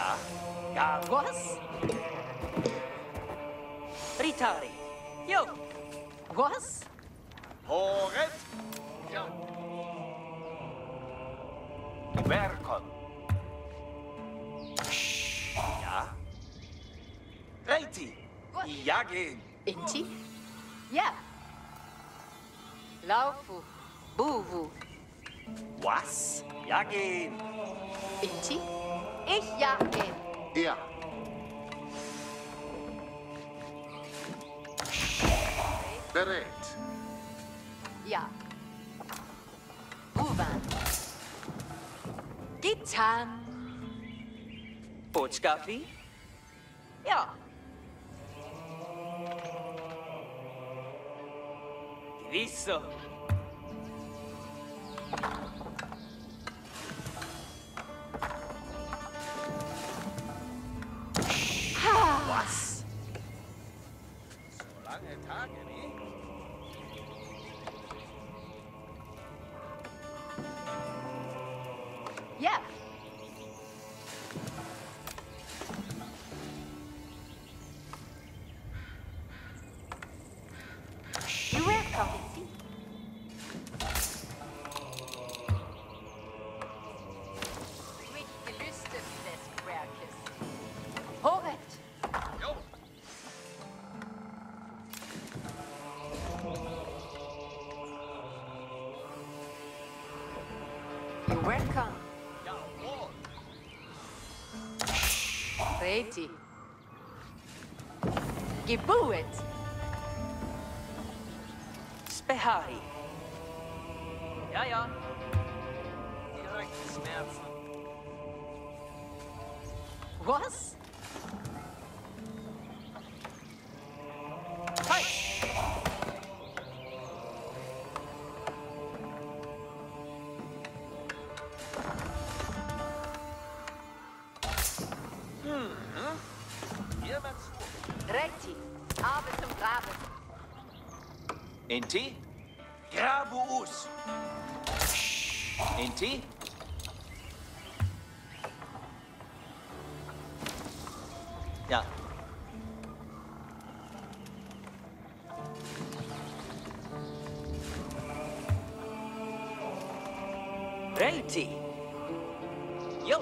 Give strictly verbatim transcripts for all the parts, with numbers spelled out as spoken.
Ja. Ja. Was? Ritari. Jo. Was? Horet. Ja. Verkon. Ja. Reiti. Jagin. Inti? Ja. Laufu. Buvu. Was? Jagin. Inti? Ich jagen. Ja. Bereit. Ja. Uwan. Getan. Botschafi? Ja. Gewisso. Was? So lange Tage, wie? Ja. You welcome, Inti. Mich gelüstet des Werkes. Horet. Jo. You welcome. Jawohl. Reti. Gebuet. Spehari. Ja, ja. Direkt Schmerzen. Was? Hi. Hm. Hier mal zu. Reti. Habe zum Graben. Inti? Grabuus. Inti? Ja. Reiti. Jo.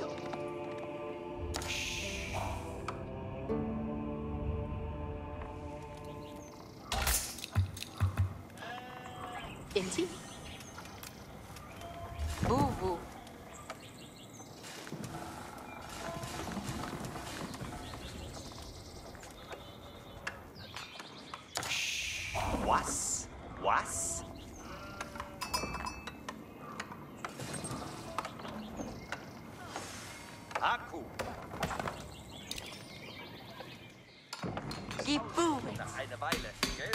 Inti? Bubu. Was? Was? Aku. Gebuet. Nach einer Weile, gell?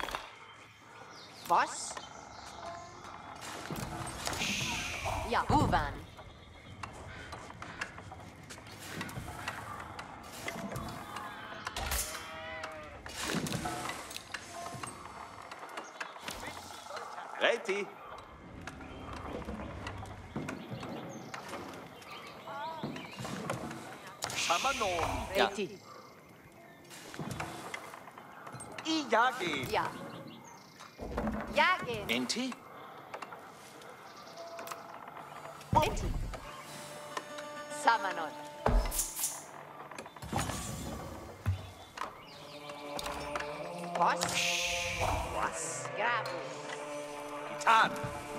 Was? Ja, Uwan. Reiti. Shamanon. Ja. Reti. Iyagi. Ja. Jagen. Inti? Inti. Samanon. Was? Was? Grabu. Getan.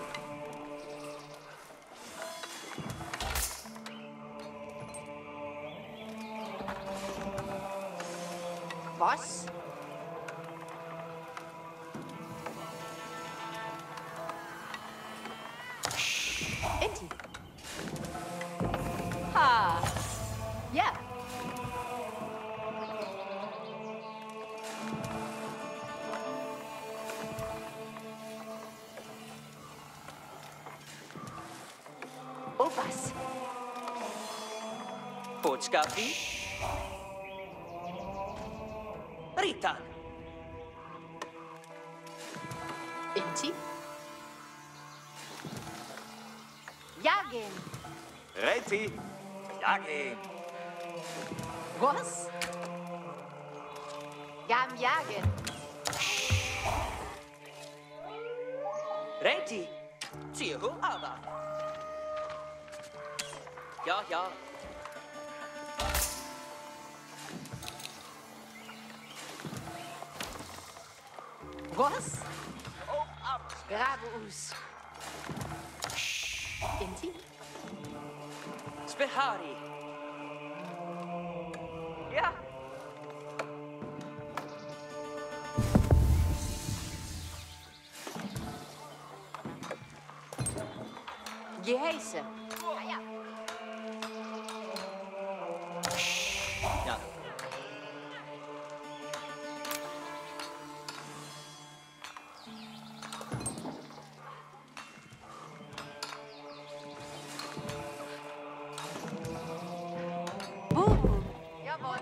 Was? Inti. Ha. Ja. Opas. Botschafi? Rita. Inti. Jagen. Reiti. Jagen. Was? Gam jagen. Reti. Zieh hoch, aber. Ja, ja. Was? Hoch ab. Grabe us. Inti? Spehari. Ja. Geheiße. Ja, ja. Ja. Boom. Jawohl.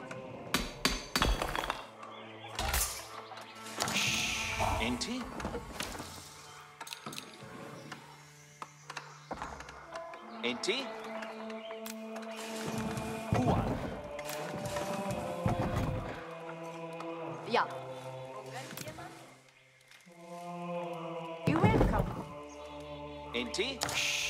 Inti? Inti? Hua. Ja. You're welcome. Inti?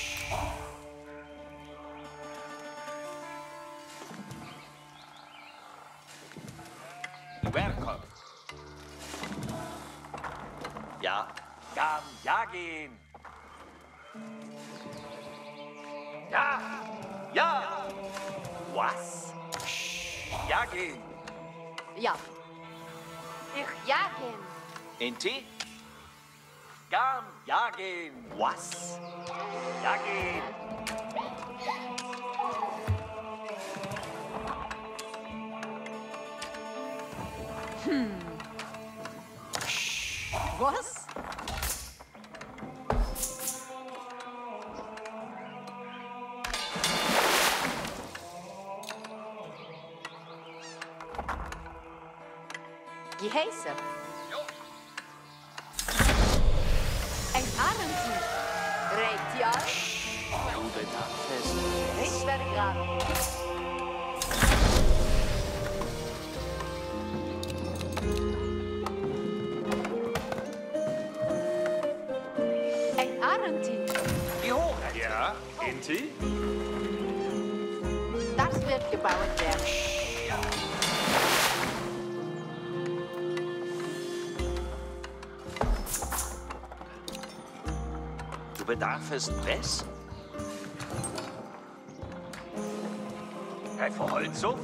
Welcome. Ja. Gam Jagin. Ja. Ja. Was? Jagin. Ja. Ich jagen. Inti? Gam Jagin. Was? Jagin. Was? Geheiße. Ein Arendsee. Reicht ja? Du bedarfst. Ich werde graben. Ein Arendsee. Wie hoch? Ja, Inti? Das wird gebaut werden. Du bedarfst was? Hey, für Holzhof?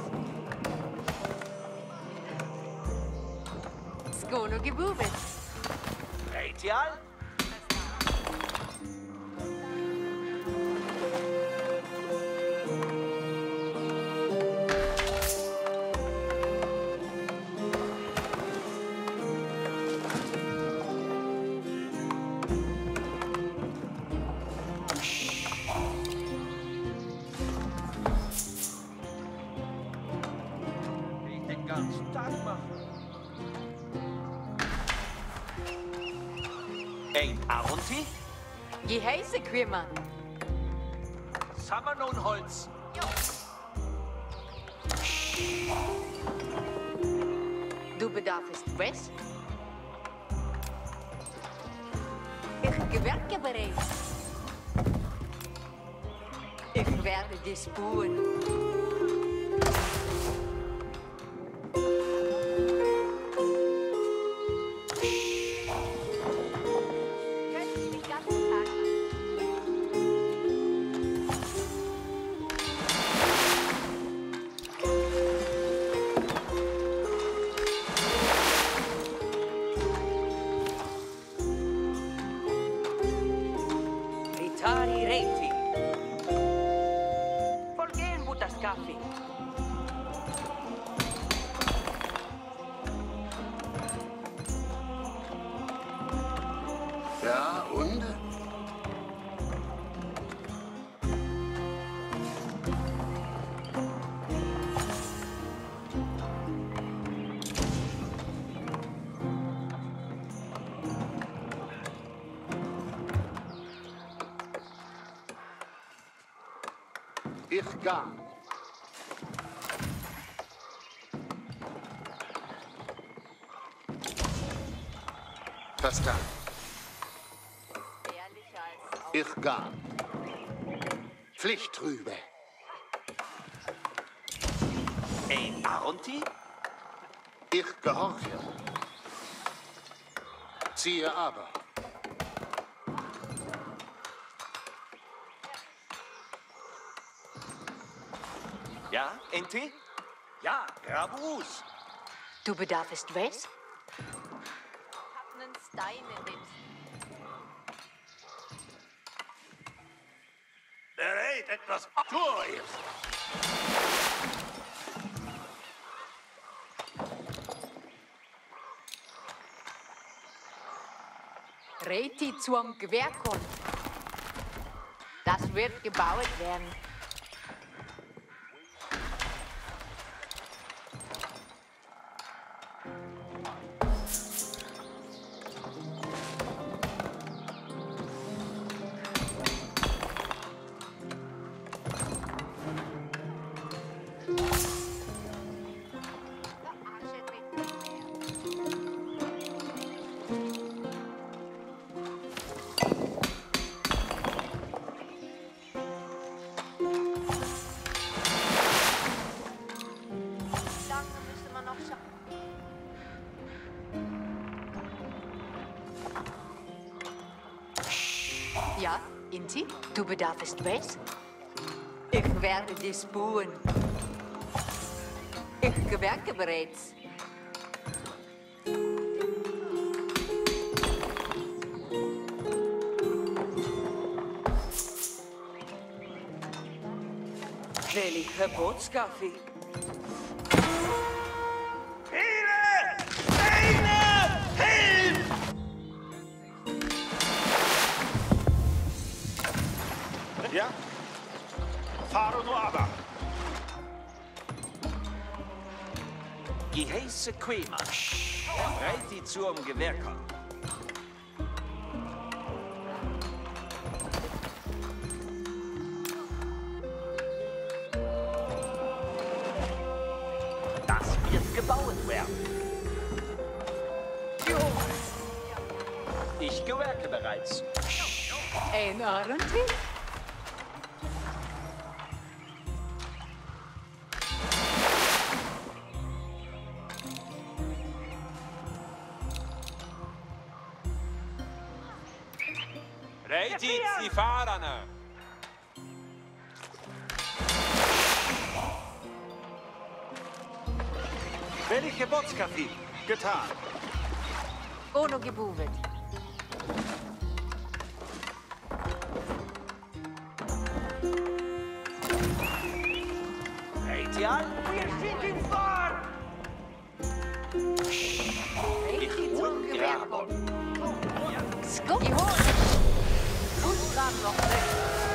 Skono gebubet. Retial? Will ich den ganzen Tag machen. Ein Aronti? Geheiße Quimmer. Sammer nun Holz. Du bedarfst was? Ich gewerke bereits. Ich werde die Spuren. Könnt ihr den ganzen Tag machen? Ritari reti. Volgehen butascafi. Ja, und? Ich gang. Verstanden. Ehrlicher als auch. Ich gar. Pflichtrübe. Ein Aronti? Ich gehorche. Ziehe aber. Ja, Enti? Ja, Grabus. Du bedarfst was? Hab nen Stein in dem. Bereit, etwas durch. Reti zum Gewehrkund. Das wird gebaut werden. Ja, Inti, du bedarfst was? Ich werde dies bauen. Ich gewerke bereits. Welche Bootskaffee? Ja? Fahre nur aber. Geheiße Quema. Reiti zum Gewerker. Das wird gebaut werden. Ich gewerke bereits. Ein Arendt? Reiti, die Fahrerne. Welche Bootskaffee? Getan. Ono gebuvet. Reiti an. Wir sind im Fahr! Reti hol zum Graben. Gewehrkund. Skupp! Geholt! Und Graben noch weg.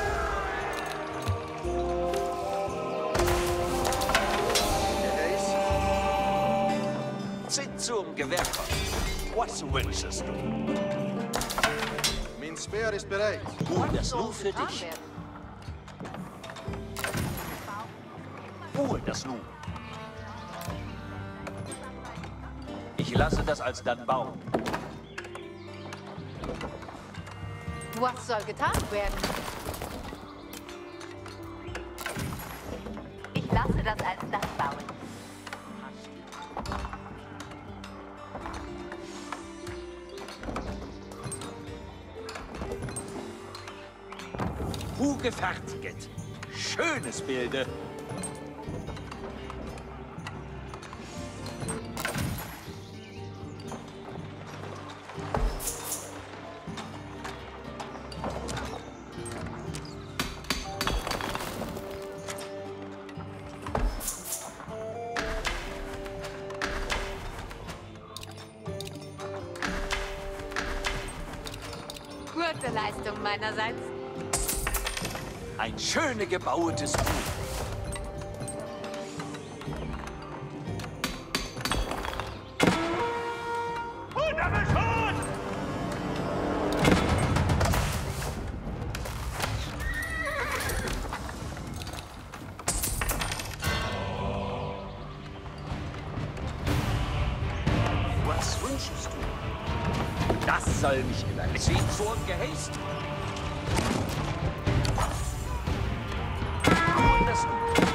Zit zum Gewerker. Was wünschest du? Mein Speer ist bereit. Gut, das nur für Getan dich. werden. Ruhe das nun. Ich lasse das alsdann bauen. Was soll getan werden? Ich lasse das als das bauen. Hu gefertiget. Schönes Bilde. Gute Leistung meinerseits. Ein schöne gebauetes Buch. Was wünschest du? Das soll mich überlegen? Sie zum Gehäß. Das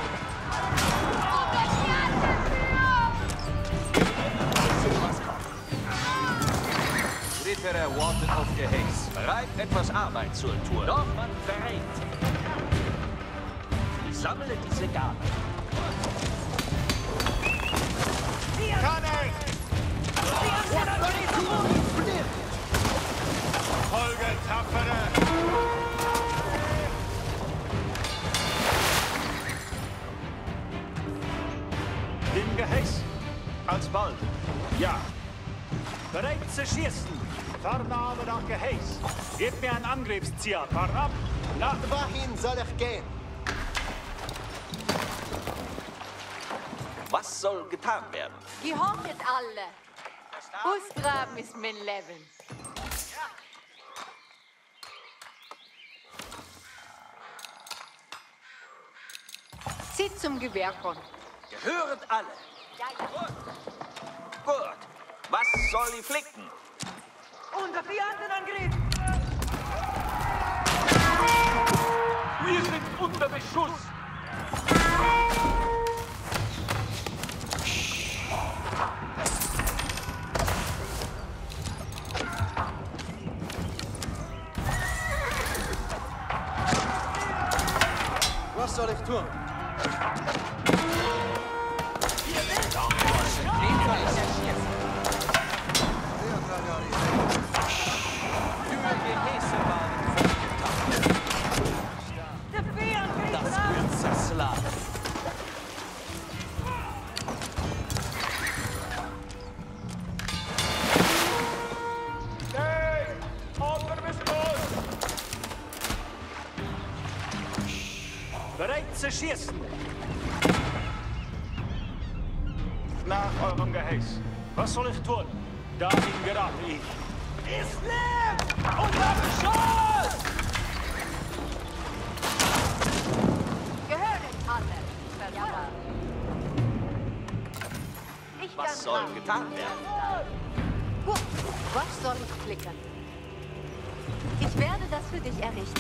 Ritter wartet auf Gehäß. Bereit, etwas Arbeit zur Tour. Doch man bereit. Ich sammle diese Gaben. Kann ich! Folge, Tapfere! Im Gehäß. Alsbald. Ja. Bereit zu schießen. Fernhabe nach Gehäß. Gebt mir ein Angriffsziel. Fernab. Nach Wohin soll ich gehen? Was soll getan werden? Gehorchet alle. Ausgraben ist mein Leben. Zieht zum Gewehr kommen. Gehöret alle. Ja, ja. Gut. Was soll die flicken? Unter Fiandenangriff! Wir sind unter Beschuss. Was soll ich tun? Wen soll ich erschießen? Für Gehäße waren vorgetan. Der Fiandenangriff! Das wird zerschlagen. Hey! Unter Beschuss! Bereit zu schießen. Nach eurem Gehäß. Was soll ich tun? Dahin gerate ich. Ist lebt! Unter Beschuss! Gehöret alle. Verjammert. Ich Was soll getan werden? Gut, was soll ich klicken? Ich werde das für dich errichten.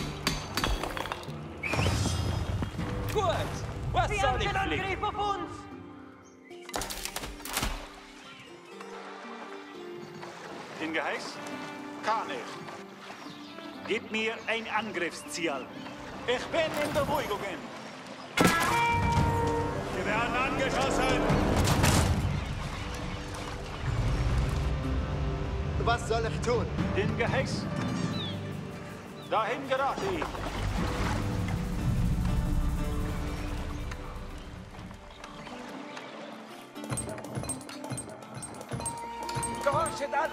Gut. Was soll ich flicken? Fiandenangriff auf uns! In Gehäß? Kann ich. Gib mir ein Angriffsziel. Ich bin in Bewegung. Wir werden angeschossen. Was soll ich tun? In Gehäß. Dahin gerate ich. Gehorchet alle.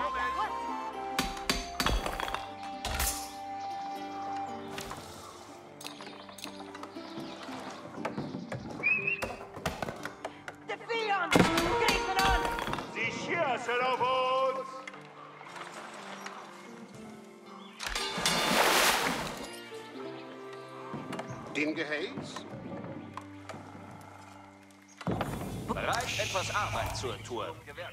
Der Fian! Greifen an! Sie schießen auf uns. Den Gehäß? Bereit, etwas Arbeit zur Tour.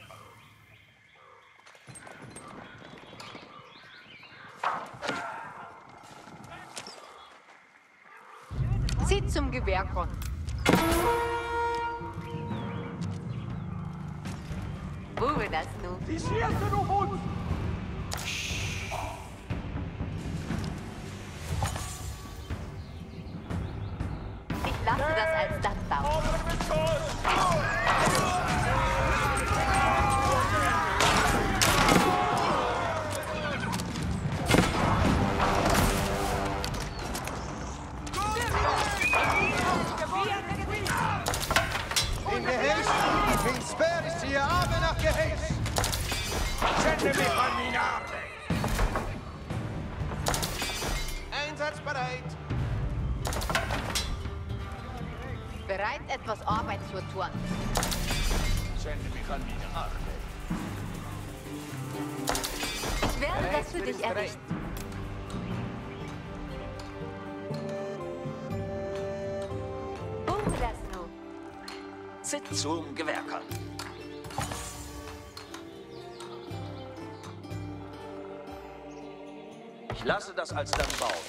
Zieht zum Gewehr kommen. Wo wir das nun? Sie schießen auf uns! Ich lasse das als das bauen. Den Gehäß? Wen sperr ich hier aber nach Gehäß? Sende mich an meine Arme. Einsatzbereit. Bereit, etwas Arbeit zu tun. Sende mich an meine Arme. Ich werde das für dich errichten. Wo wir das nun? Sit zum Gewerker. Ich lasse das alsdann bauen.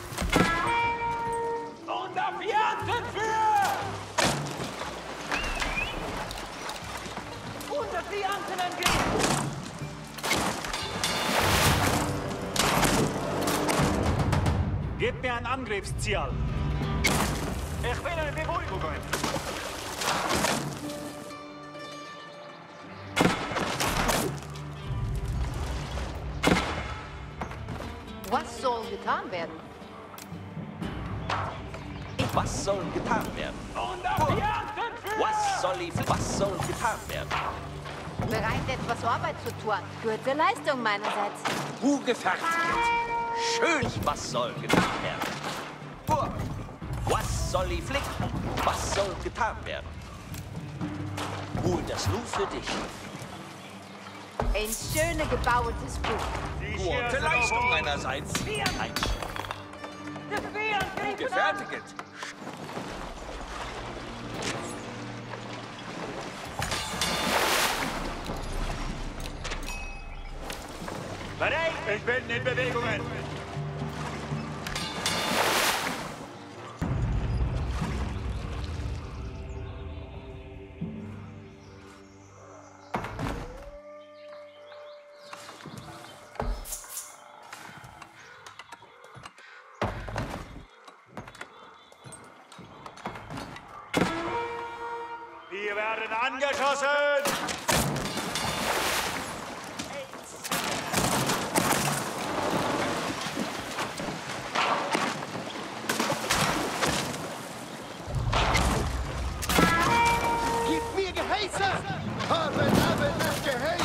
Und auf Jantenführ! Unter die Janten angehen! Gebt mir ein Angriffsziel. Ich will eine Beruhigung. Was soll getan werden? Was soll getan werden? Und auf Jantenführ! Was soll, ich, was soll getan werden? Bereit, etwas Arbeit zu tun. Gute Leistung meinerseits. Hugefertigt. Schön, was soll getan werden? Burg, was soll ich flicken? Was soll getan werden? Hol das nur für dich. Ein schönes gebautes Buch. Gute Leistung meinerseits. Ein Die Vieren greifen an! gefertigt. Bereit! Ich bin in Bewegungen. Wir werden angeschossen! Gib mir Geheiße! Haben, haben nach Geheiß!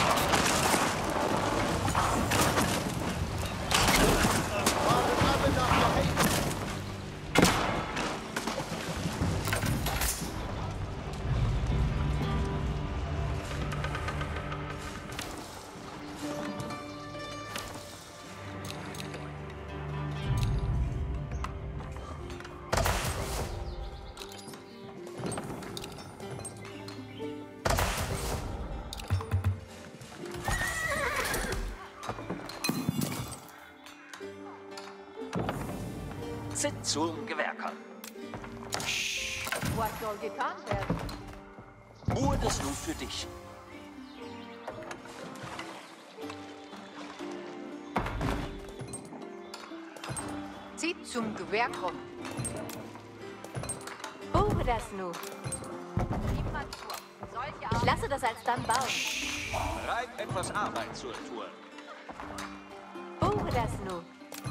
Haben, haben nach Geheiß! Sit zum Gewerker. Was soll getan werden? Hol das nur für dich. Zieht zum Gewehr kommen. Buche das nur. Ich lasse das alsdann bauen. Reib etwas Arbeit zur Tour. Buche das nur.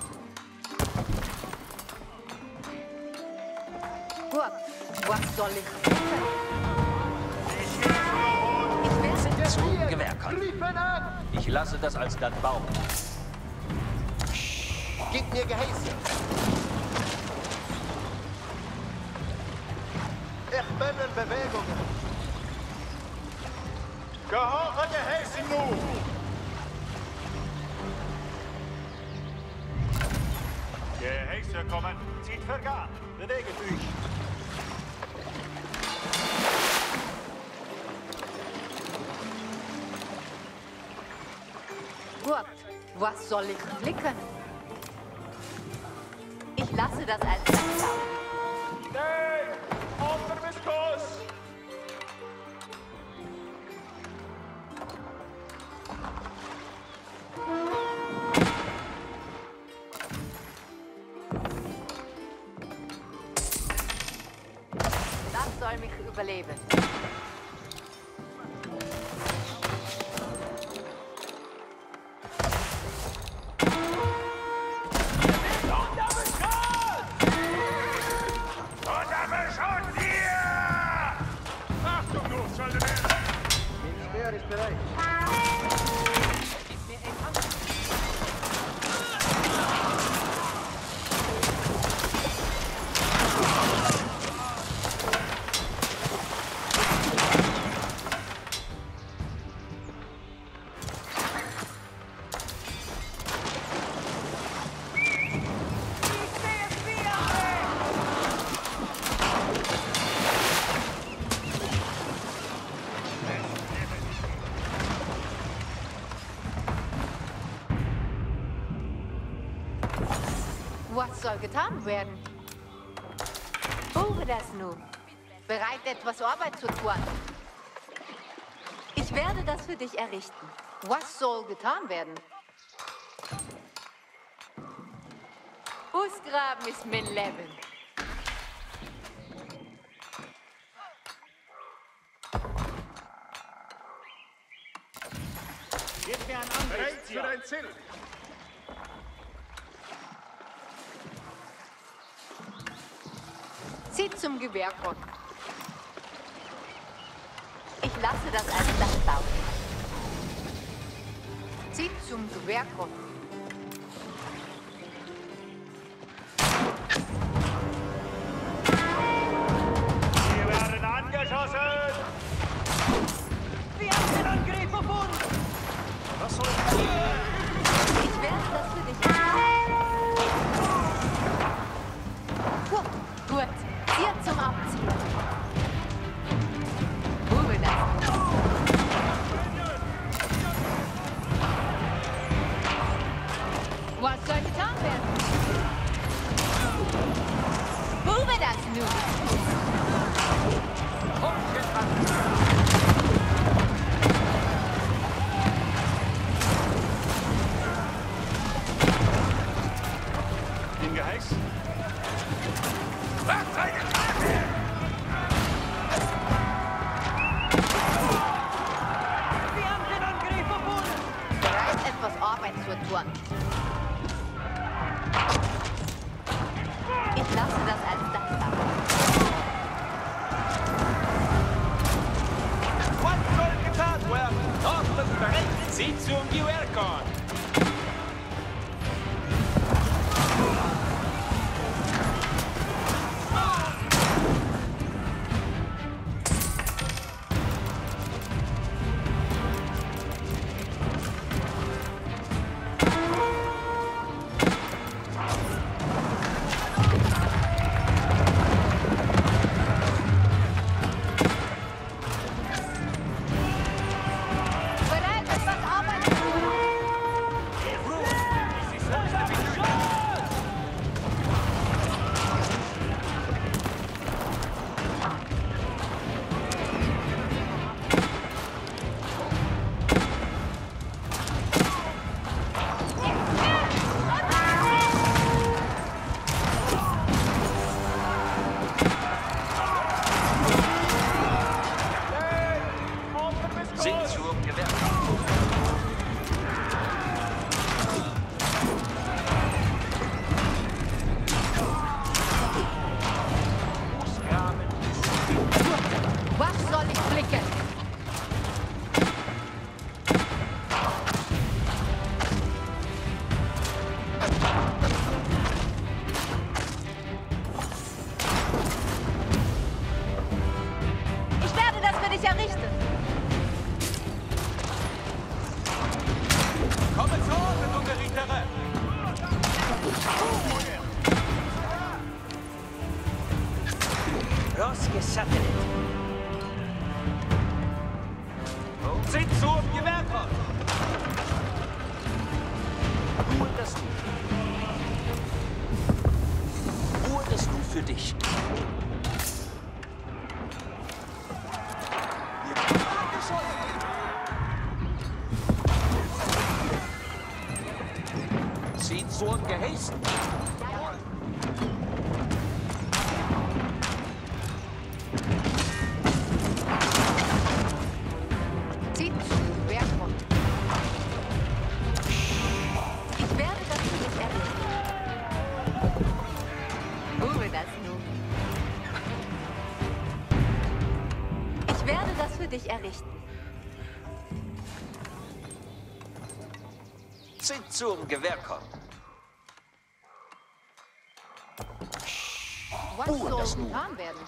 Gut, was soll ich tun? Ich will Sit zum Gewerker. Griefen an! Ich lasse das alsdann bauen. Gib mir Geheiße! Ich bin in Bewegungen! Gehorche Geheißen nun! Geheiße kommen! Zieht vergangen! Bewegt euch! Gut, was soll ich flicken? Ich lasse das alsdann bauen. Nein! Unter Beskuss! Das soll mich überleben. Speer ist bereit! Was soll getan werden? Tue das nun. Bereit, etwas Arbeit zu tun. Ich werde das für dich errichten. Was soll getan werden? Ausgraben ist mein Leben. Gib mir ein Bereit für Angriffsziel. dein Ziel. Zieht zum Gewehr kommen. Ich lasse das als Dach bauen. Zieht zum Gewehr kommen. Wir werden angeschossen. Wir haben den Angriff verbunden! Was soll ich tun? Ich werde das für dich errichten. Gut, gut. Zieht zum Abziehen. Ruhe das. Was soll getan werden? Ruhe das nun. Den Geheiß? Wir haben den Angriff verbunden! Bereit, etwas Arbeit zu tun. Ich lasse das als Dach bauen. Was soll getan werden? Ordnung bereit. Sie zum Gewehrkorn. Bereit, etwas Arbeit zu tun. Sie zum Gewehrkorn. Ausgraben ist Was soll ich blicken? Ich werde das für dich errichten. Kommen zu Orden, Ungerietere! Rausgesattelt. Sind zum Gewehrkorn! Ruhe das Nu. Ruhe das Nu für dich. Sie zum Geheißen. Zieht zum Gewehr kommen. Ich werde das für dich errichten. Ruhe das nun. Ich werde das für dich errichten. Sind zum Gewehrkorn. Was Ruhe das soll nun. getan werden?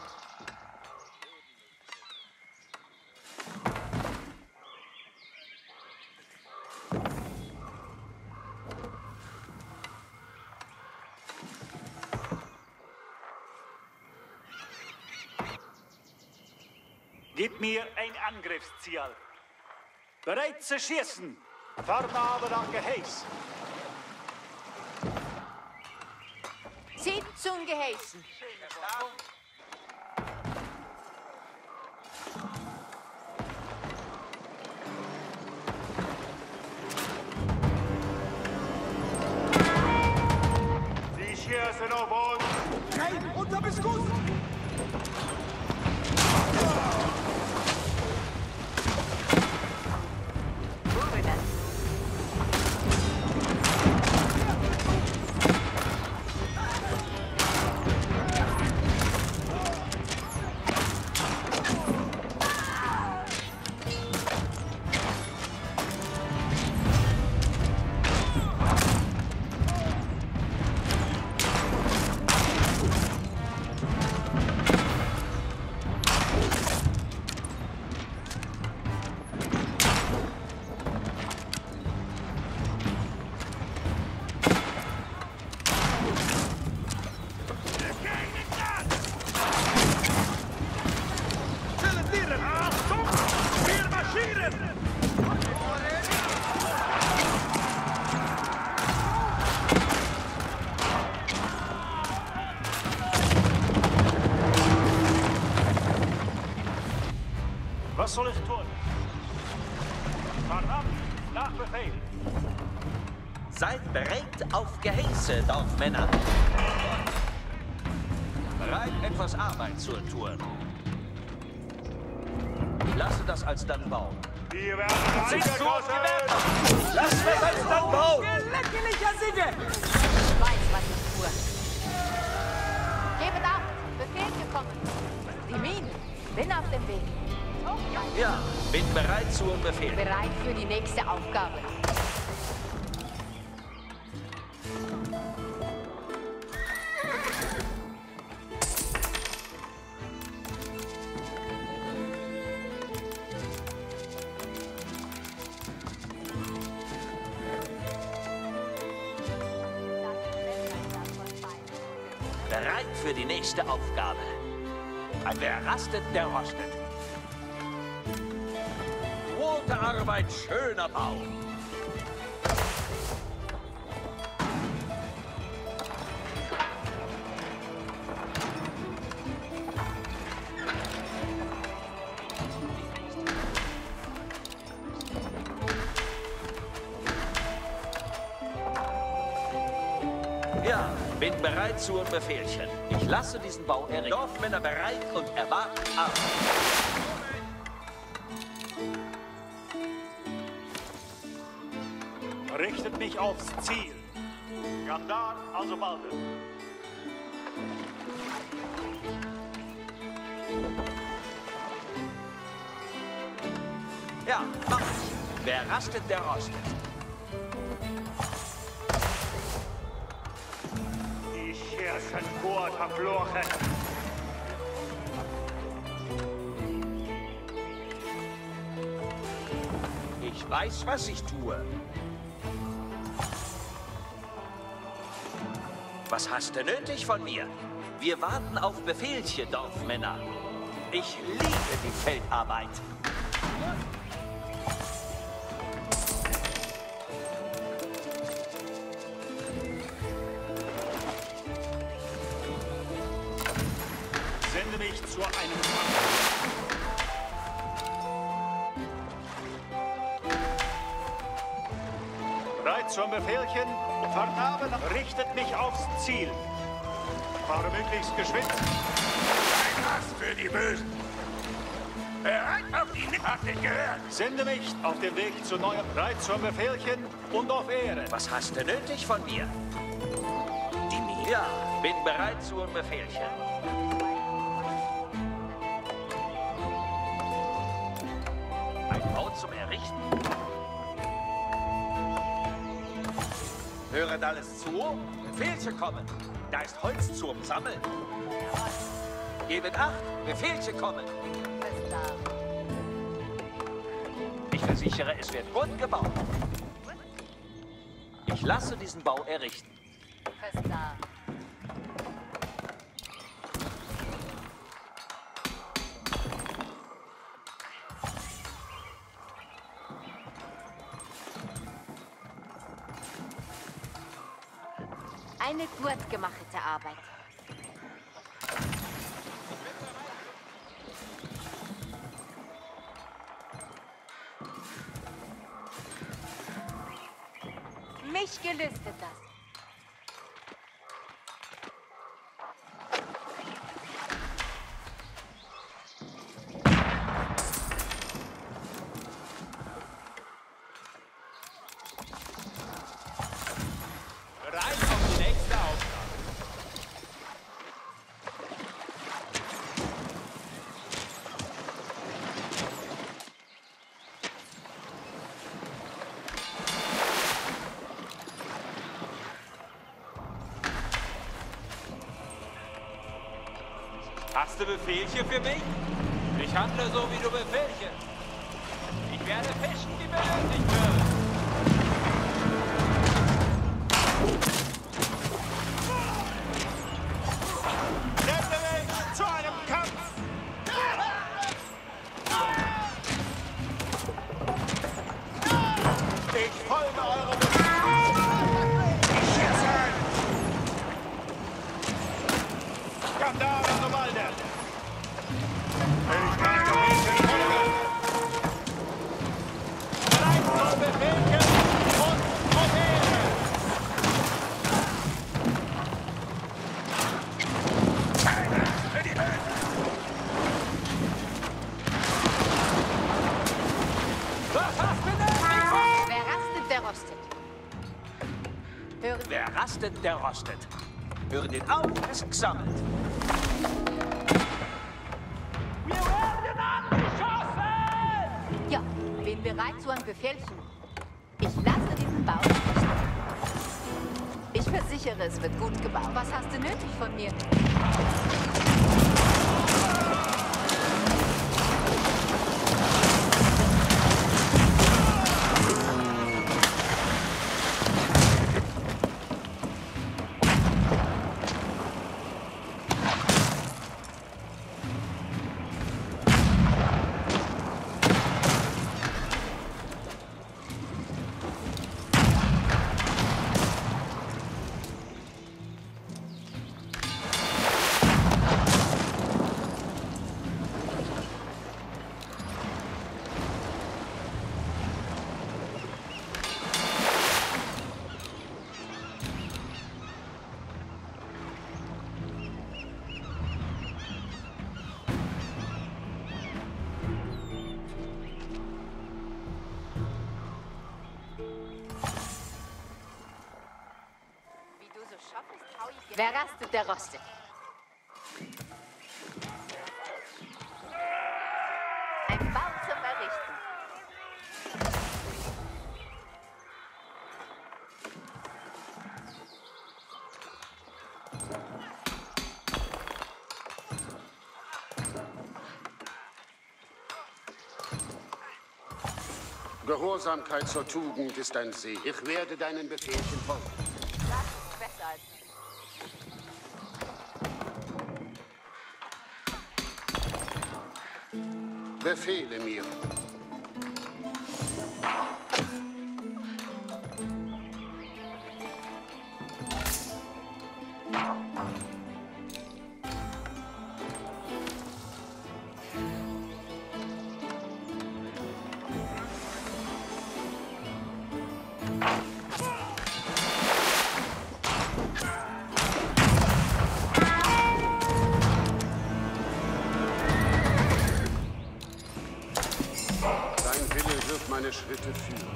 Gib mir ein Angriffsziel. Bereit zu schießen. Vorne aber an Geheiß. Zum Geheißen. Sie schießen auf uns! Kein unter Beschuss! Vorwärts. Was soll ich tun? Verdammt, nach Befehl. Seid bereit auf Geheiße, Dorfmänner. Bereit, etwas Arbeit zu tun. Ich lasse das als dann bauen. Wir werden Siehst du, angegossen! Lass das als dann bauen! Geleckerlicher Sinne! Ich weiß, was ich tue. Gebet Acht! Befehl gekommen. Die Minen. Bin auf dem Weg. Ja, bin bereit zum Befehl. Bereit für die nächste Aufgabe. Bereit für die nächste Aufgabe. Wer rastet, der rostet. Gute Arbeit, schöner Bau. Ja, bin bereit zum Befehlchen. Ich lasse diesen Bau errichten. Dorfmänner bereit und erwarten ab. Richtet mich aufs Ziel. Gandar, also balde. Ja, mach ich. Wer rastet, der rostet. Die schärfen Gurt verflogen. Ich weiß, was ich tue. Was hast du nötig von mir? Wir warten auf Befehlchen, Dorfmänner. Ich liebe die Feldarbeit. Sende mich zu einem Kampf. Bereit zum Befehlchen. Vernahmen, richtet mich aufs Ziel. Fahre möglichst geschwind. Ein Hass für die Bösen. Bereit auf die Nipp, habt ihr gehört? Sende mich auf den Weg zu neuem. Bereit zum Befehlchen und auf Ehre. Was hast du nötig von mir? Die mir? Ja, bin bereit zum Befehlchen. Ein Bau zum Errichten? Höret alles zu? Befehlchen kommen. Da ist Holz zum Sammeln. Gebet Acht, Befehlchen kommen. Fest da. Ich versichere, es wird gut gebaut. Ich lasse diesen Bau errichten. Fest da. Eine gut gemachte Arbeit. Nicht gelüstet, das. Bereit auf die nächste Aufgabe. Hast du Befehlchen für mich? Ich handle so, wie du Befehlchen. Ich werde fischen, wie benötigt wird. Nehmt mich zu einem Kampf! Ich folge eurem Befehl! Ich schieße! Gandara Nomalde! Ich kann Befehlchen folgen! Bereit zum Befehlchen und Befehle! Für die Bösen! Was hast du denn? Wer rastet, der rostet. Hören Sie. Wer rastet, der rostet. Hören den auf, es ist gesammelt. Wir werden angeschossen! Ja, bin bereit zu einem Befehlchen. Ich lasse diesen Bau nicht. Ich versichere, es wird gut gebaut. Was hast du nötig von mir? Wer rastet, der rostet. Ein Bau zum Errichten. Gehorsamkeit zur Tugend ist ein See. Ich werde deinen Befehlchen folgen. Das ist besser als... Befehle mir. Meine Schritte führen.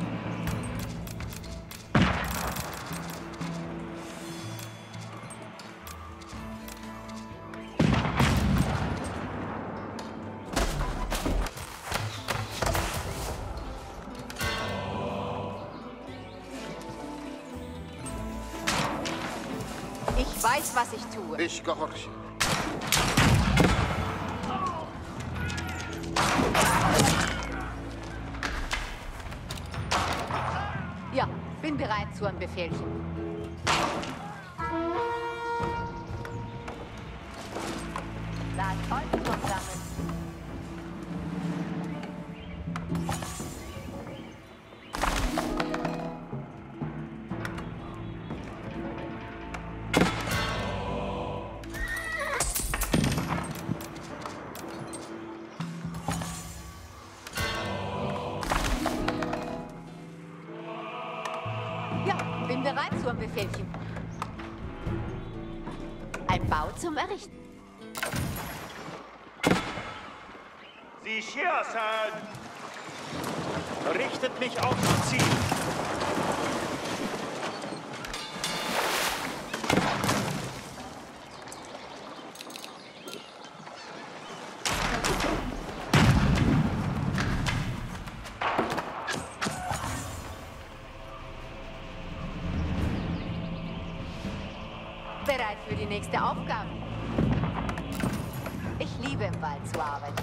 Ich weiß, was ich tue. Ich gehorche. Ja, bin bereit zu einem Befehlchen. Lasst Holz sammeln. Ja, ein Befehlchen. Ein Bau zum Errichten. Sie schießen! Richtet mich aufs Ziel. Bereit für die nächste Aufgabe. Ich liebe im Wald zu arbeiten.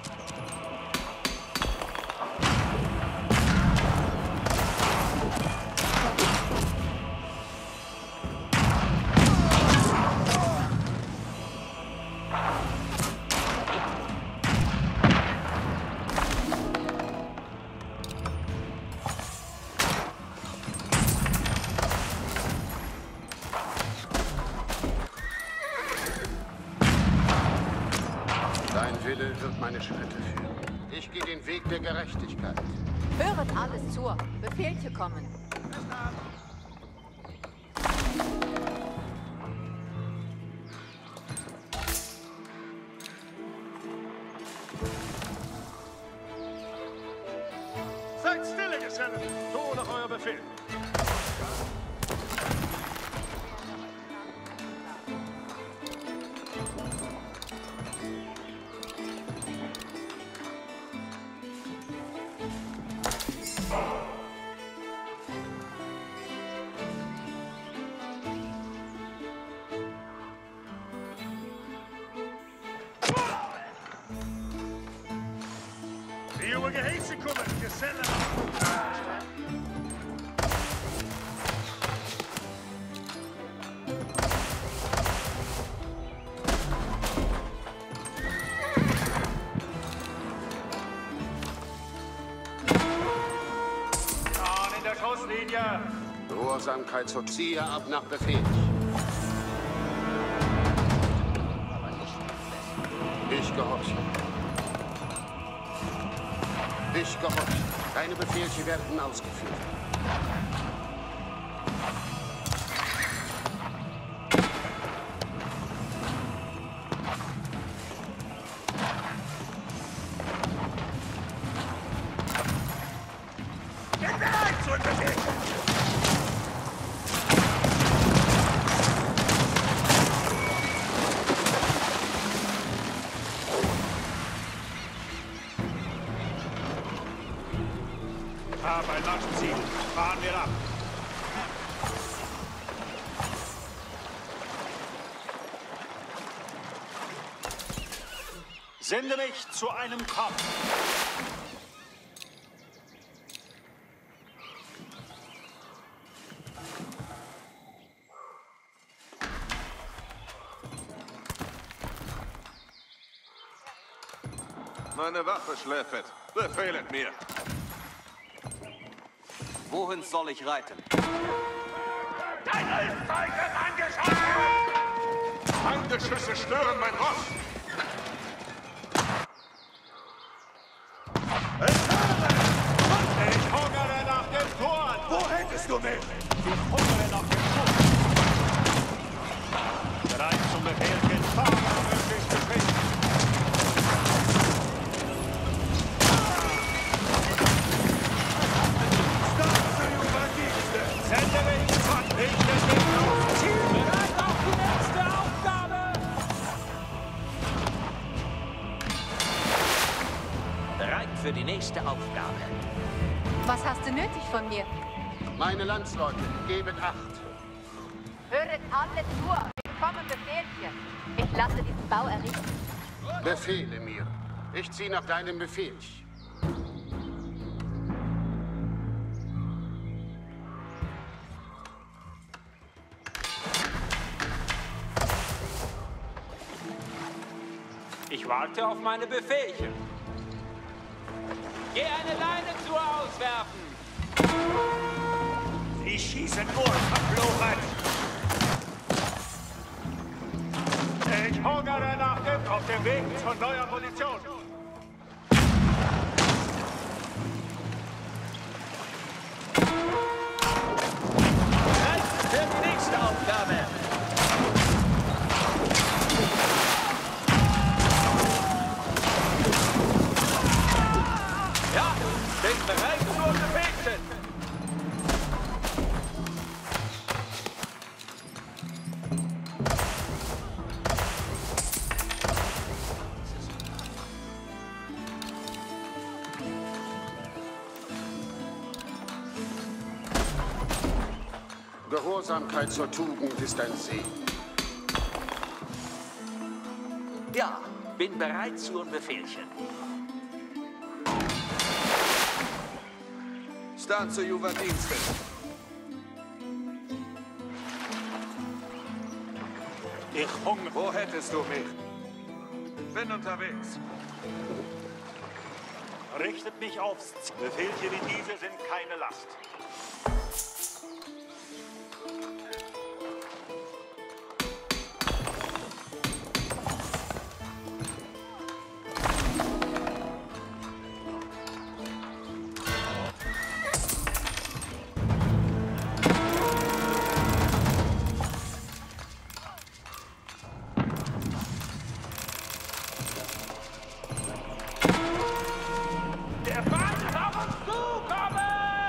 Dein Wille wird meine Schritte führen. Ich gehe den Weg der Gerechtigkeit. Höret alles zu. Befehlchen kommen. Seid stille, Gesellen! So nach euer Befehl. Die jonge Geheißen kommen, Gesellen! An in der Schusslinie! Gehorsamkeit zur Ziehe ab nach Befehl. Ich gehorche. Ich gehorche. Deine Befehle werden ausgeführt. Bin bereit zu Befehl! Hab ein Marschziel. Fahren wir ab. Sende mich zu einem Kampf. Meine Waffe schläfert. Befehlet mir. Wohin soll ich reiten? Dein Feig wird angeschossen! Feindesschüsse stören mein Ross! Ich hungere nach dem Tor. Wo hättest du mich? Ich hungere nach dem Schuss. Bereit zum Befehlchen. Fahren möglichst geschwind. Sende mich von Richte mich aufs Ziel. Bereit auf die nächste Aufgabe! Bereit für die nächste Aufgabe. Was hast du nötig von mir? Meine Landsleute, gebet Acht. Höret alle zu. Ich bekomme Befehlchen. Ich lasse diesen Bau errichten. Befehle mir. Ich ziehe nach deinem Befehl. Ich warte auf meine Befehlchen. Geh eine Leine zu auswerfen. Sie schießen unverflucht. Ich hungere nach dem auf dem Weg zur neuer Position. Bereit für Gehorsamkeit zur Tugend ist ein Segen. Ja, bin bereit zu ein Befehlchen. Stand zu Juvendiensten. Ich hungere. Wo hättest du mich? Bin unterwegs. Richtet mich aufs Ziel. Befehlchen wie diese sind keine Last. Der Feind ist auf uns zukommen!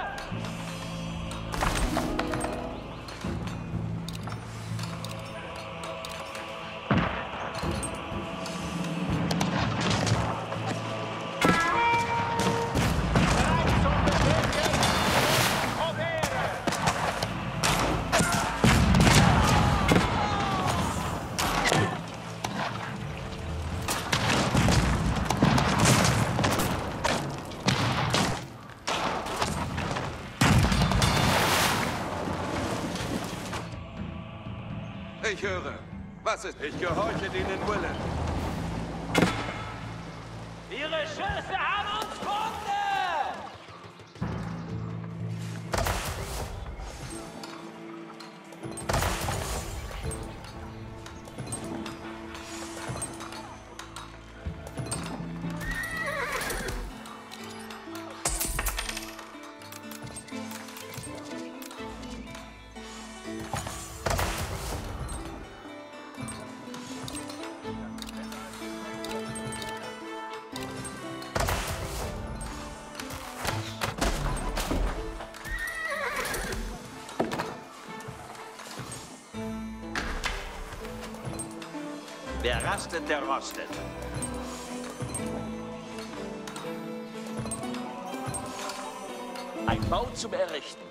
Ich höre. Was ist? Ich gehorche deinen Willen. Ihre Schüsse haben uns Wunde! Wer rastet, der rostet. Ein Bau zum Errichten.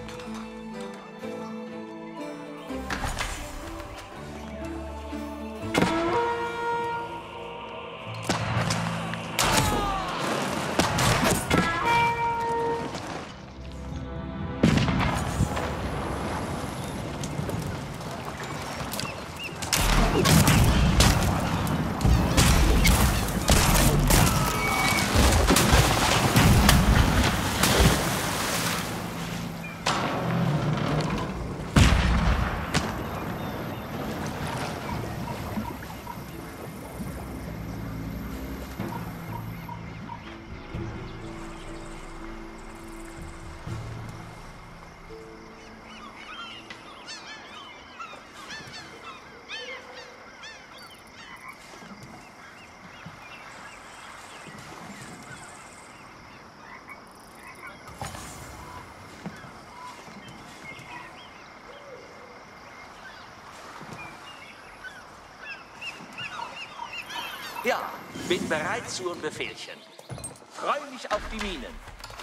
Ja, bin bereit zu ein Befehlchen. Freu mich auf die Minen.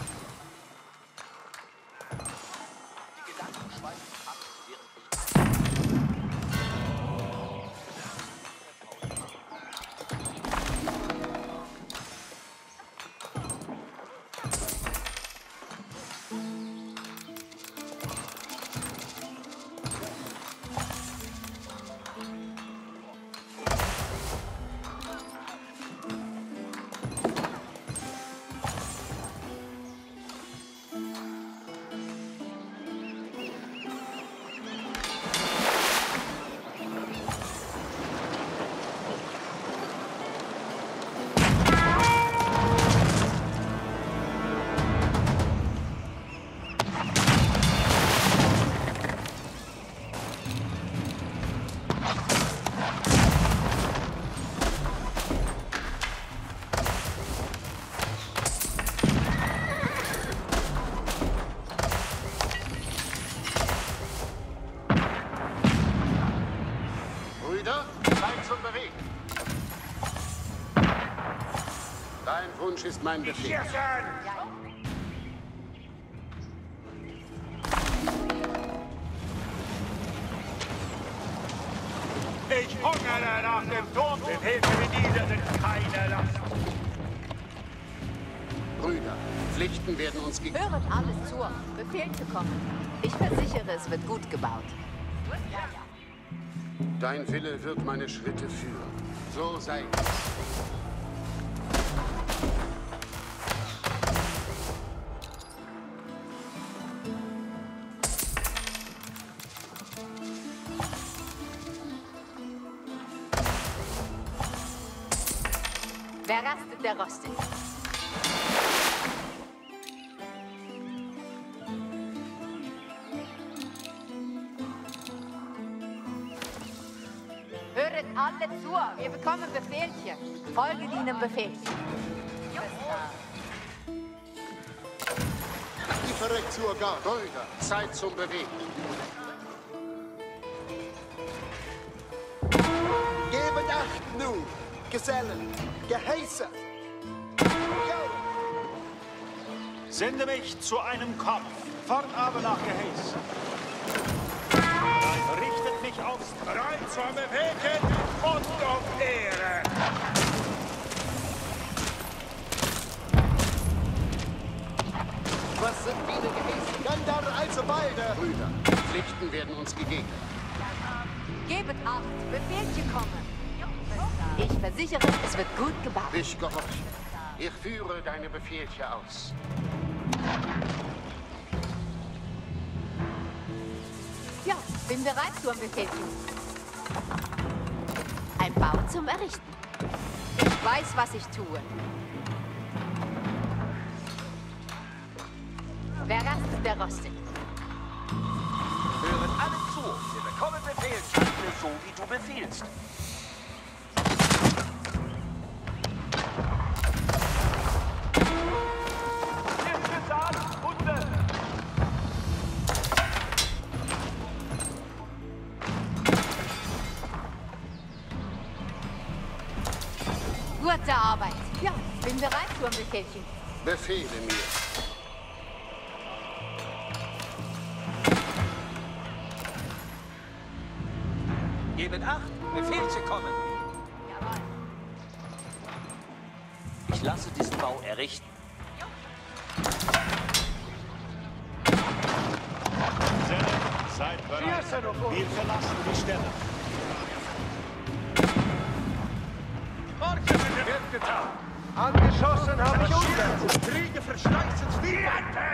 Die Gedanken schweifen ab, während ich... Zeit zum Bewegen. Dein Wunsch ist mein Befehl. Ich hungere nach dem Tod. Befehle wie diese sind keine Last. Brüder, Pflichten werden uns gegeben. Höret alles zu. Befehl zu kommen. Ich versichere, es wird gut gebaut. Dein Wille wird meine Schritte führen. So sei es. Wer rastet, der rostet. Höret alle zu. Wir bekommen Befehlchen. Folge deinem Befehlchen. Die verreckt zur Garde. Brüder, Zeit zum Bewegen. Gebt Acht nun, Gesellen, Geheiße. Sende mich zu einem Kampf. Fort aber nach Geheiß. Dann richtet mich aufs Bereit zum Bewegen und auf Ehre. Was sind wieder Geheißen? Gandar also beide. Brüder, Pflichten werden uns gegeben. Gebet Acht. Befehlchen kommen. Ich versichere, es wird gut gebaut. Ich gehorche. Ich führe deine Befehlchen aus. Ja, bin bereit zu einem Befehlchen. Ein Bau zum Errichten. Ich weiß, was ich tue. Wer rastet, der rostet. Hören alle zu. Wir bekommen Befehl. Handle so, wie du befiehlst. Gute Arbeit. Ja, bin bereit zu einem Befehlchen. Befehle mir. Gebet Acht. Befehlchen kommen. Jawohl. Ich lasse diesen Bau errichten. Sende, seid bereit. Wir verlassen die Stelle. Wird getan. Angeschossen habe ich uns. Kriege verschleißen wieder.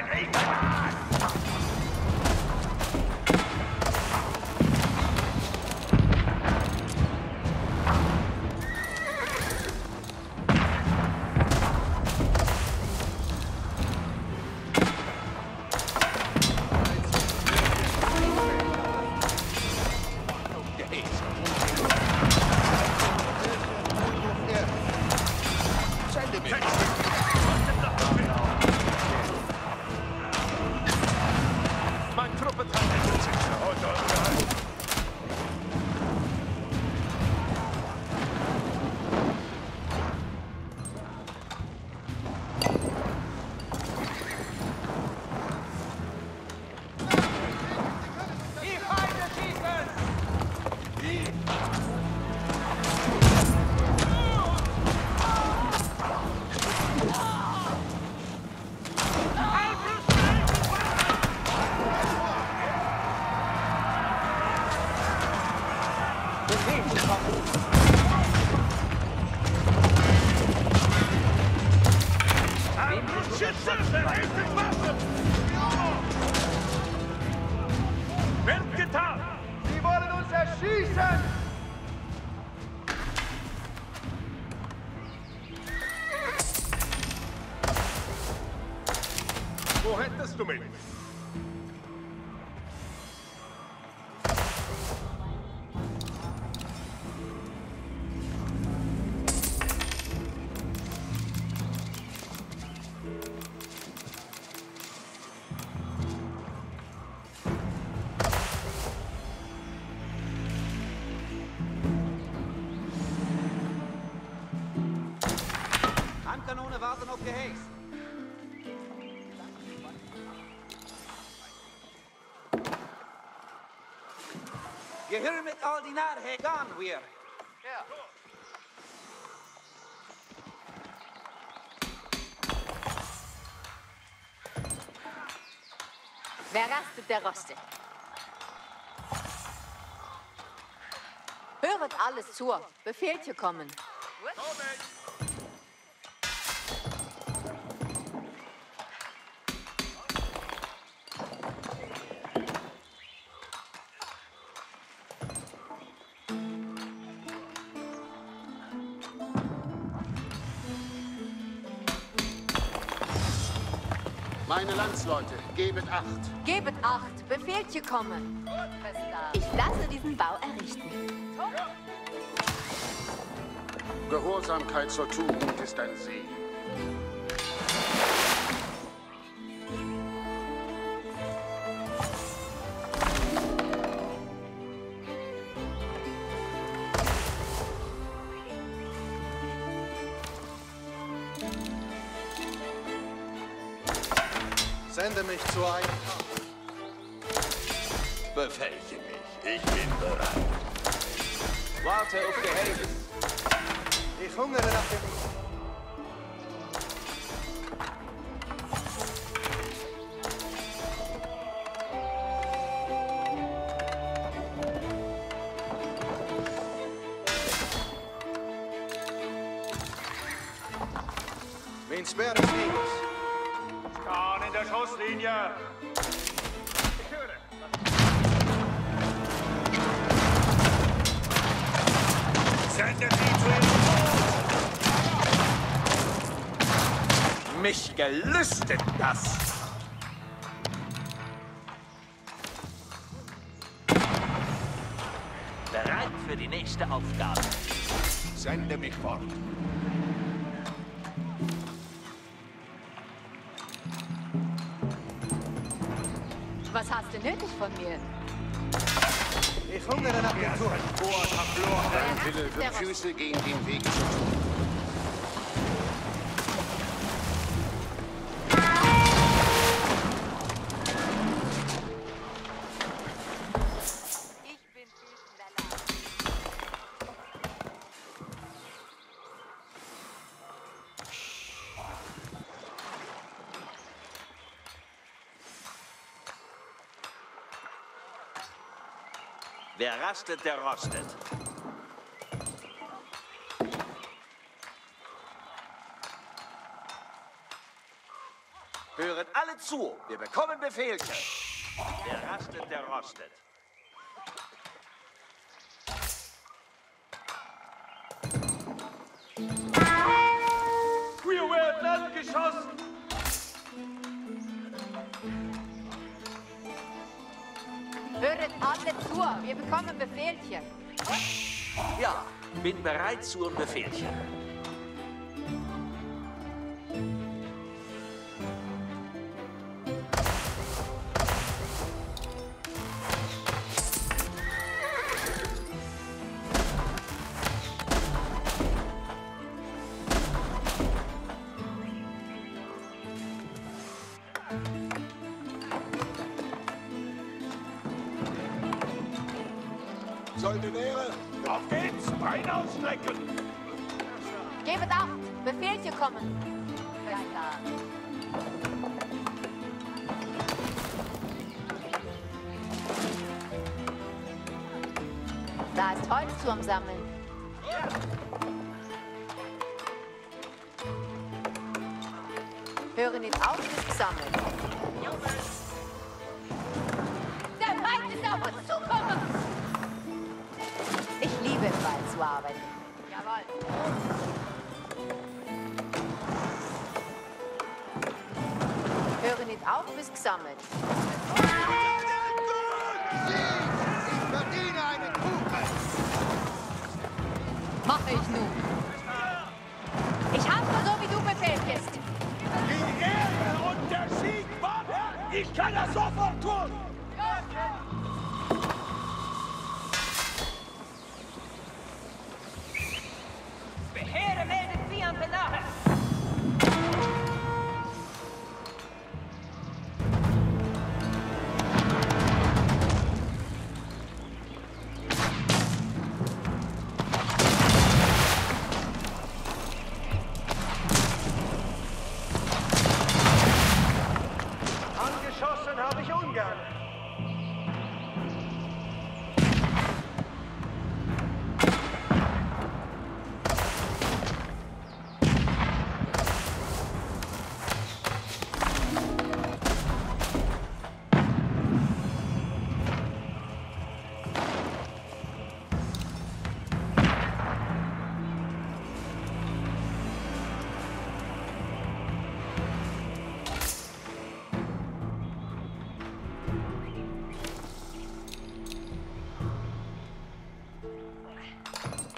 Wird getan! Sie wollen uns erschießen! Wo hättest du mich? Handkanone warten auf Geheiß. Gehör mit all die Nahe gone wir. Ja. Wer rastet, der rostet. Höret alles zu. Befehlche kommen. Meine Landsleute, gebet Acht. Gebet Acht. Befehlche kommen. Ich lasse diesen Bau errichten. Gehorsamkeit zur Tugend ist ein Segen. Sende mich zu einem Kampf. Befehle mich. Ich bin bereit. Warte auf Gehege. Ich hungere nach dem... Wen sperrt es nicht? Kahn in der Schusslinie. Ich höre. Sendet sie zu ihrem Tod! Mich gelüstet das. Bereit für die nächste Aufgabe. Sende mich fort. Was hast du nötig von mir? Ich hungere nach dem Tod. Dein Wille wird Füße gehen den Weg zu tun. Ich bin Füßenlerler. Wer rastet, der rostet. Hören alle zu. Wir bekommen Befehlchen. Wer rastet, der rostet. Wir werden angeschossen! Höret alle zu. Wir bekommen Befehlchen. Ja, bin bereit zu einem Befehlchen. Sollte wäre. Auf geht's! Bein ausstrecken! Gebet Acht. Befehlche kommen. Ja, ja. Da ist Holz zum Sammeln. Hören ihn auf, ist gesammelt. Der Feind ist auf uns zukommen! Ich liebe im Wald zu arbeiten. Jawohl. Hören ihn auf, ist gesammelt. Ich verdiene einen Kuchen! Mache ich nun. Ich handle so, wie du befehlst. Die Ehre und der Sieg warten! Ich kann das sofort tun! Beheere meldet Fiante nahe!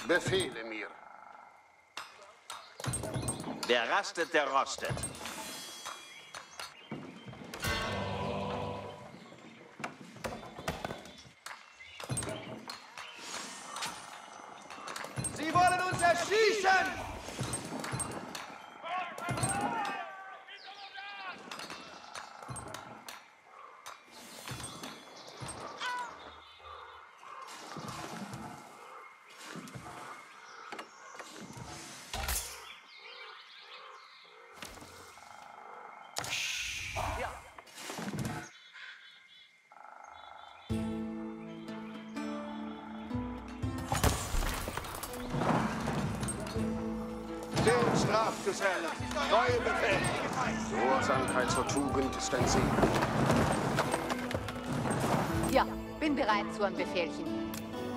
Befehle mir. Wer rastet, der rostet. Sie wollen uns erschießen! Den Strafgesellen. Neue Befehle. Gehorsamkeit zur Tugend ist ein Segen. Ja, bin bereit zu einem Befehlchen.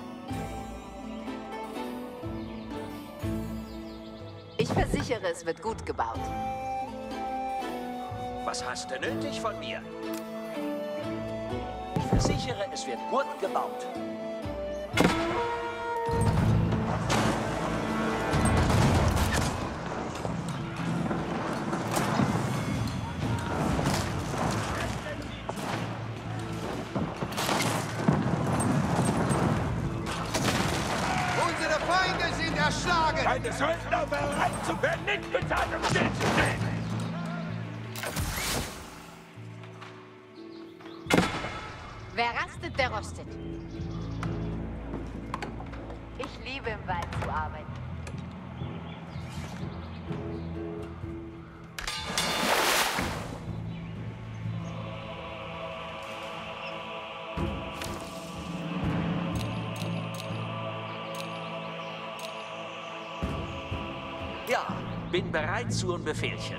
Ich versichere, es wird gut gebaut. Was hast du nötig von mir? Ich versichere, es wird gut gebaut. Unsere Feinde sind erschlagen! Meine Söldner bereit zu werden, nicht bezahlt, um stillzustehen! Wer rastet, der rostet. Ich liebe im Wald zu arbeiten. Ja, bin bereit zu einem Befehlchen.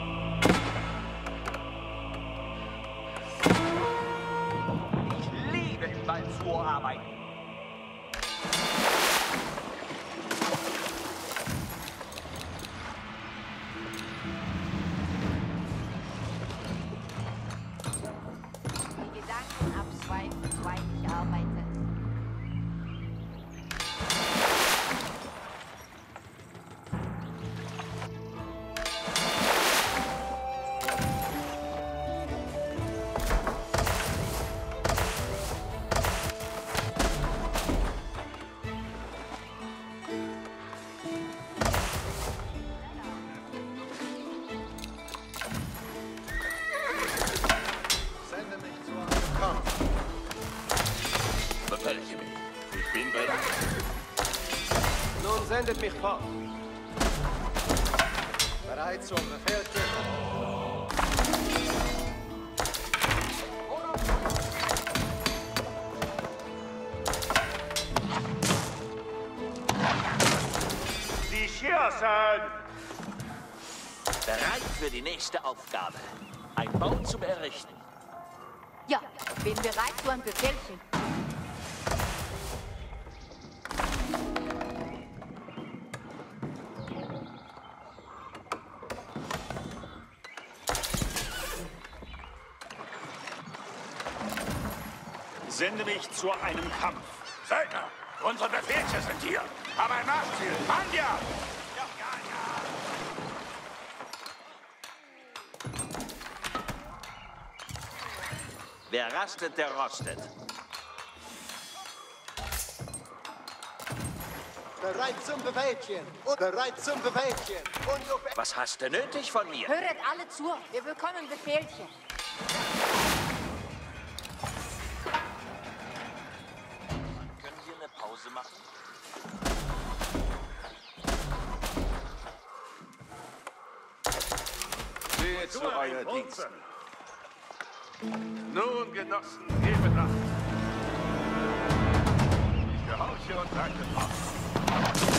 Ich liebe im Wald zu arbeiten. Die Gedanken abschweifen, weil ich arbeite. Sende mich zu einem Kampf. Befehle mich. Ich bin bereit. Nun sendet mich fort. Bereit zum Befehlchen. Sie schießen! Bereit für die nächste Aufgabe. Ein Bau zum Errichten. Ja, bin bereit zu einem Befehlchen. Sende mich zu einem Kampf. Söldner, unsere Befehlchen sind hier. Aber ein Nachziel. Manja! Wer rastet, der rostet. Bereit zum Befehlchen. Und bereit zum Befehlchen. Und du Was hast du nötig von mir? Höret alle zu, wir bekommen Befehlchen. Können wir eine Pause machen? Sehe zu euer Dienst. Nun, Genossen, gebt nach. Ich gehorche und halte drauf.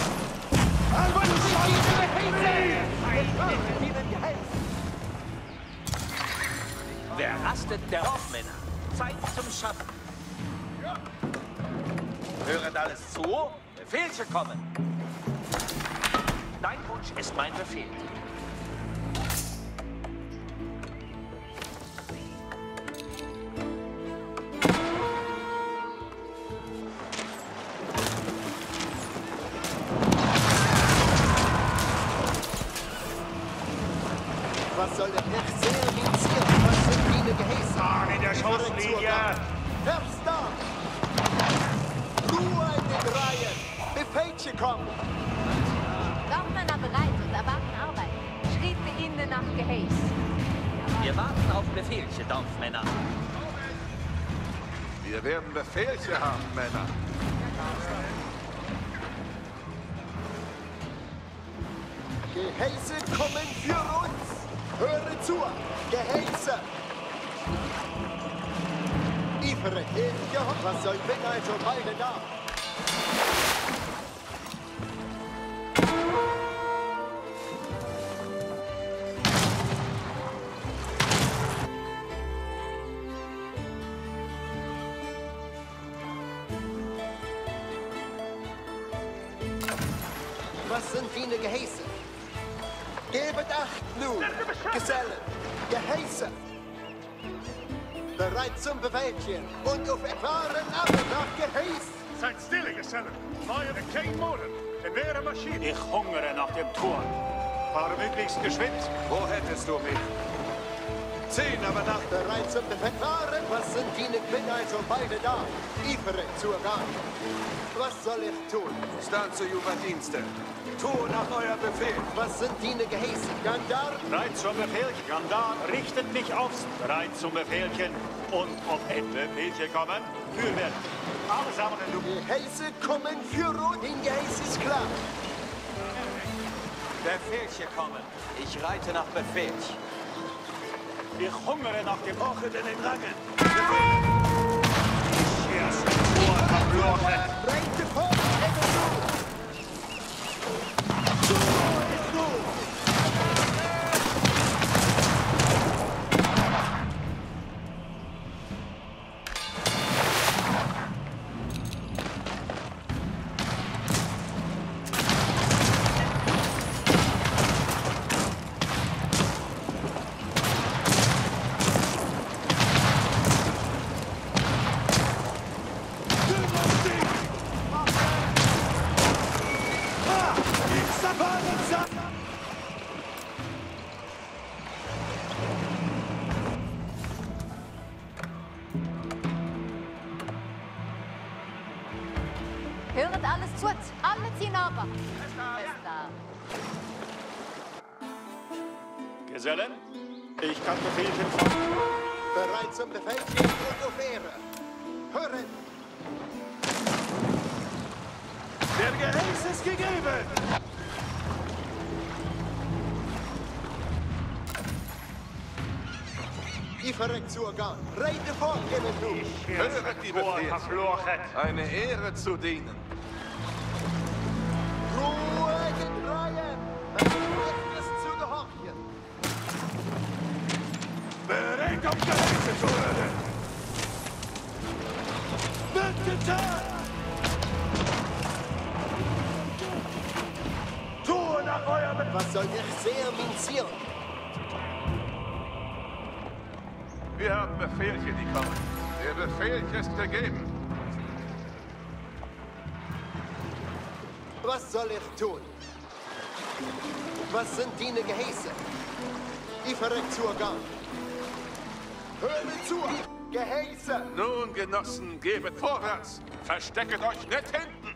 Wer rastet, der Raufmänner. Zeit zum Schaffen. Höret alles zu. Befehlchen kommen. Dein Wunsch ist mein Befehl. Was soll der Herr sehr minzieren? Was sind meine Gehäuse? An in der Schusslinie! Verstanden! Ruhe in den Reihen! Befehlchen kommen! Dorfmänner bereit und erwarten Arbeit. Schrieb wir ihnen nach Geheiß. Wir warten auf Befehlche, Dorfmänner. Wir werden Befehlche haben, Männer. Gehäuse kommen für uns! Höre zu! Gehäuse! Ifere, ja, was soll bin also beide da? Was sind deine Gehäuse? Gebet acht nun, Gesellen, Gehäuse! Bereit zum Bewältigen und auf erfahren ab nach Gehäß! Seid stille, Gesellen! Feuere kein Moden! In wäre Maschine! Ich hungere nach dem Tor. Fahre möglichst geschwind. Wo hättest du mich? Zehn aber nach... Bereit zum Verfahren, was sind deine bin also beide da? Ifere zur Garn. Was soll ich tun? Stand zu Juberdienste. Tu nach euer Befehl. Was sind deine Gehäuse? Gandar? Bereit zum Befehlchen. Gandar richtet mich aufs. Bereit zum Befehlchen. Und ob Ende welche kommen, für werden. Allesamen in Luft. Gehäuse kommen für uns. Den Gehäuse ist klar. Befehlche kommen. Ich reite nach Befehlch. Ich hungere nach dem Ochet in den Rangen. ersten Tor verblochen. Reite vor! Ende zu! So ist gut! Höret alles zu, alle ziehen aber. Fester. Gesellen, ich kann Befehlchen folgen. Bereit zum Befehlchen und auf Ehre. Hören! Der Gehäß ist gegeben. Ifere zur Garn. Reite vor, Gene du! Höret die Befehle. Eine Ehre zu dienen. Ruhe in Reihen! Es ist zu gehorchen! Bereit, um Gehäuse zu hören. Wird getan. Tue nach euer Befehl. Was soll ich sehr minzieren? Wir haben Befehlchen, die kommen. Der Befehl ist gegeben. Was soll ich tun? Was sind deine Gehäuse? Ifere zur Garn. Höre zu! Gehäuse! Nun, Genossen, gebet vorwärts. Verstecket euch nicht hinten.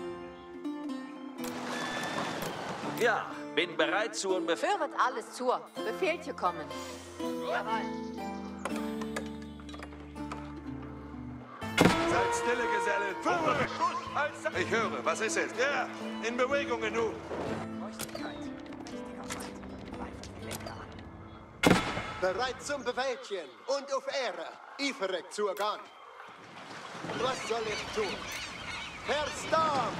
Ja, bin bereit zu einem Befehl. Höret alles zu. Befehlche kommen. Jawohl. Seid stille, Gesellen. Führe! Ich höre, was ist es? Ja, in Bewegung genug. Bereit zum Bewältigen und auf Ehre. Ifere zur Garn. Was soll ich tun? Verstand!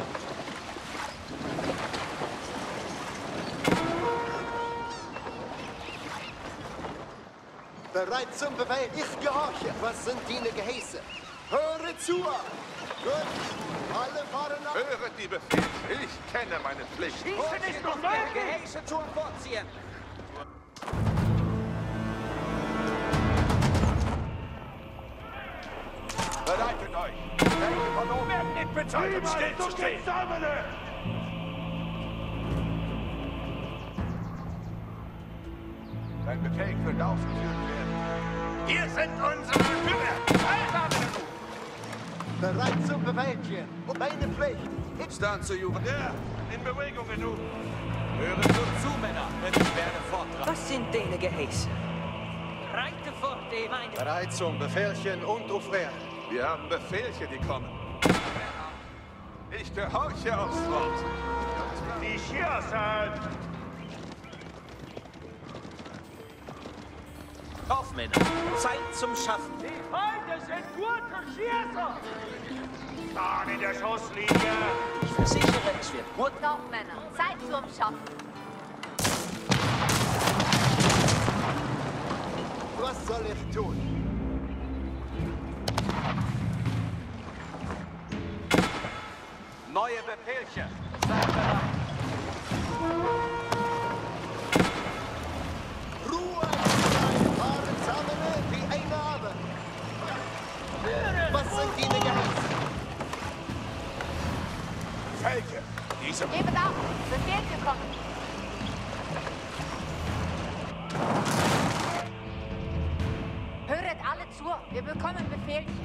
Bereit zum Bewältigen. Ich gehorche. Was sind deine Gehäuse? Höre zu! Gut, alle fahren ab. Höret die Befehle. Ich kenne meine Pflicht. Schießen ist noch der Gehäuse zum Vorziehen. Bereitet euch. Welche von oben werden nicht bezahlt, um still zu stehen. Dein Befehl wird ausgeführt werden. Hier sind unsere Führer. Einsame genug. Bereit zum Befehlchen. Und meine Pflicht. Stand zu Jubel. Ja, in Bewegung genug. Hören gut zu, Männer, denn ich werde forttragen. Was sind deine Geheiße? Reite fort, die meine... Bereit zum Befehlchen und auf Wehr. Wir haben Befehlchen, die kommen. Ich gehorche aufs Wort. Die Schirsen! Auf, Männer, Zeit zum Schaffen. Die Feinde sind gute Schießer! Dann in der Schusslinie. Ich versichere, es wird gut. Doch, Männer, Zeit zum Schaffen. Was soll ich tun? Neue Befehlchen. Seid bereit. Ruhe! Fahren zusammen wie eine Arme. Was sind deine Geheißen? Felke, diese... Gebet auf, Befehl gekommen. Höret alle zu, wir bekommen Befehlchen.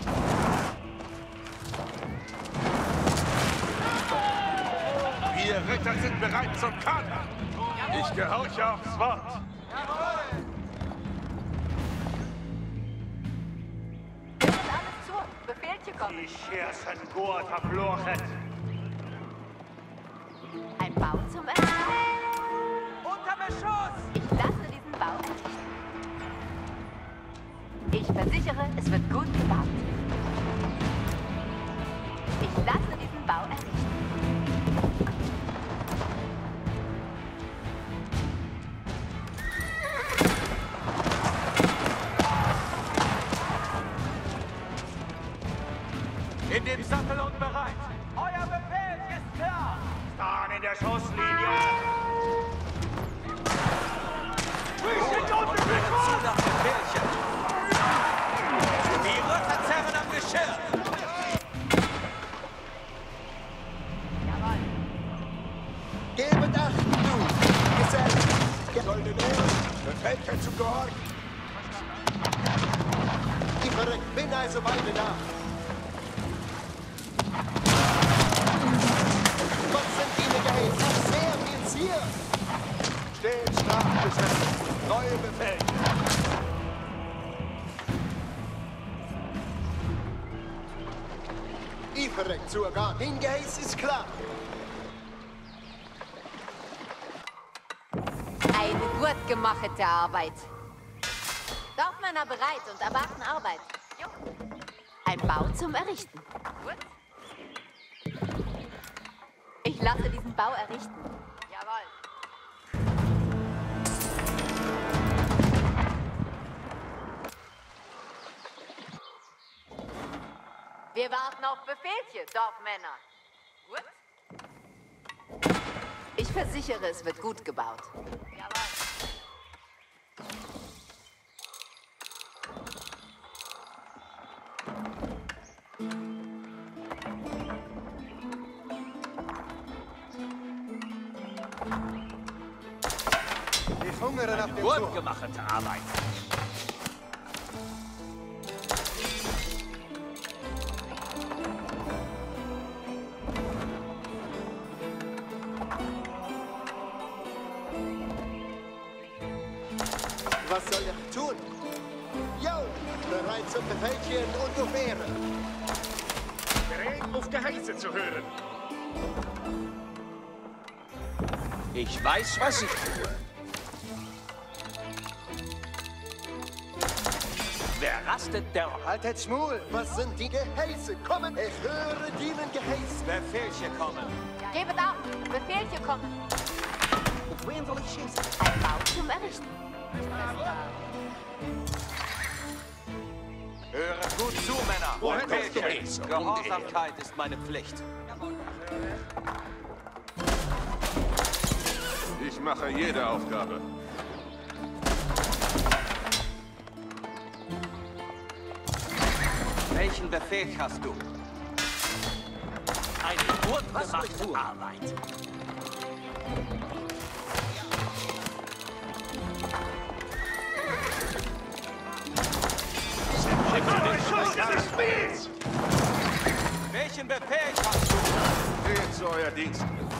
Wir Ritter sind bereit zum Kampf. Ich gehorche aufs Wort. Höret alles zu, Befehlchen kommen. Die Schirsen gut verfluchen. Ein Bau zum Errichten. Unter Beschuss! Ich lasse diesen Bau errichten. Ich versichere, es wird gut gebaut. Ich lasse diesen Bau errichten. In dem Sattel und bereit. Euer Befehl ist klar! Dann in der Schusslinie. Hören zu nach Befehlchen. Die Ritter zerren am Geschirr. Jawohl. Gebet Acht, du! Gesetz! Goldene Ehre, Befehlchen zu gehorchen. Ich verreckt, bin also beide da. Was sind deine Geheißen? Sehr viel hier! Stets nachgesetzt. Neue Befehlchen. Ich verreckt zu Organ. Dein Geheiß ist klar. Eine gut gemachte Arbeit. Dorfmänner bereit und erwarten Arbeit. Jo. Ein Bau zum Errichten. Gut. Ich lasse diesen Bau errichten. Jawohl. Wir warten auf Befehlchen, Dorfmänner. Gut. Ich versichere, es wird gut gebaut. Jawohl. Ich hungere nach dem Gut Zug. gemachte Arbeit. Was soll ich tun? Jo, bereit zum Befehlchen und auf Ehre. Bereit, auf Geheiße zu hören. Ich weiß, was ich tue. Wer rastet, der... Haltet Schmul! Was sind die Geheiße? Kommen! Ich höre dienen Geheißen. Befehlchen kommen. Gebet auf, Befehlchen kommen. Mit wem soll ich schießen? Ein Bau zum Errichten. Hören gut zu, Männer. Woher kommst du Befehlchen. jetzt? Gehorsamkeit ist meine Pflicht. Ich mache jede Aufgabe. Welchen Befehl hast du? Eine gut gemachte Arbeit. dieses Spiels! Welchen Befehl hast du? Steht zu euer Dienst.